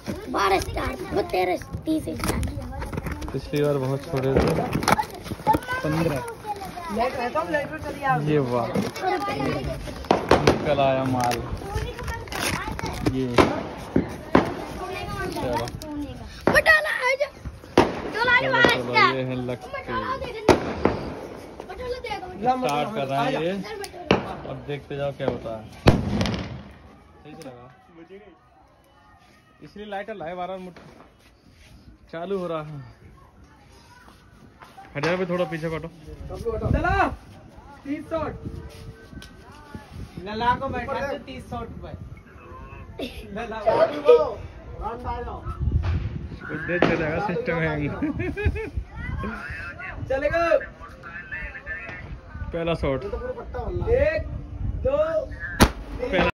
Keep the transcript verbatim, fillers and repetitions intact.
बारह स्टार, तेरह तीस स्टार। पिछली बार बहुत छोड़े थे, पंद्रह। ये वाह, निकल आया माल। ये चलो ये है लक्ष्मी, स्टार्ट कर रहे हैं ये। अब देखते जाओ क्या होता है। सही से लगा, इसलिए लाइटर लाए बारह मिनट चालू हो रहा है। हजार पे थोड़ा पीछे कटो। चला तीस शॉट लला को बैठा तो तीस शॉट पे लला देख चलेगा सिस्टम है। चलेगा पहला शॉट, एक दो।